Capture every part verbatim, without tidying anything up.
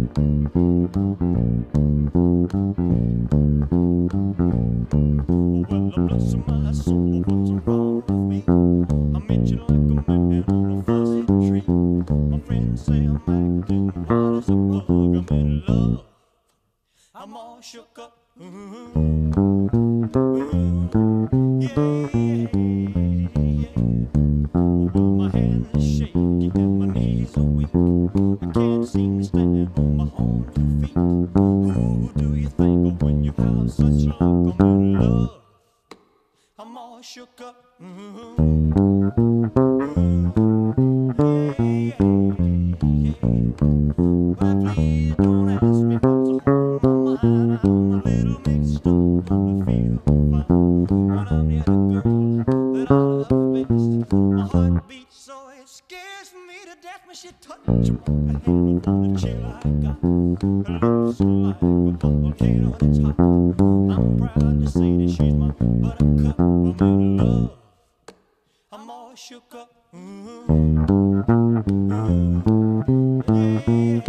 Well, bless my soul, what's wrong with me? I met you like a man on a fuzzy tree. My friends say I'm acting wild as a bug. I'm in love. I'm all shook up. Ooh, ooh, yeah, yeah. Well, my hands are shaky and my knees are weak. I can't seem to stand on my own two feet. Who do you think of when you have such luck? I'm in love. I'm all shook up. Ooh, ooh, yeah, yeah. But please don't ask me what's on my mind. I'm a little mixed up, but I feel fine when I'm near the girl that I love best. My heart beats so it scares me to death when she touches my hand. The chill I got, her lips are like a volcano that's hot. I'm proud to say that she's my buttercup. I'm in love. I'm all shook up. Ooh, ooh, yeah,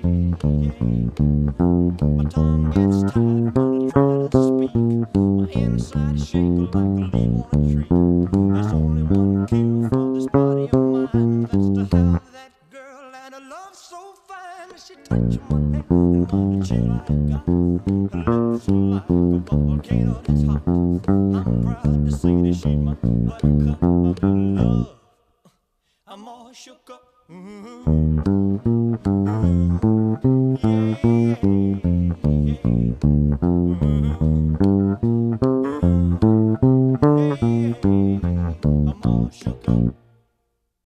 yeah. My tongue gets tied when I try to speak. My inside shaking like a leaf on a tree. There's only one cure for this body of mine. That's to have that girl and a love so fine. She touches my hand and all the chill I got. Her lips are like a volcano that's hot. I'm proud to say that she's my buttercup. I'm in love. I'm all shook up. Ooh, ooh.